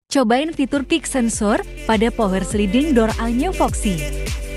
Cobain fitur kick sensor pada power sliding door Alnya Foxy.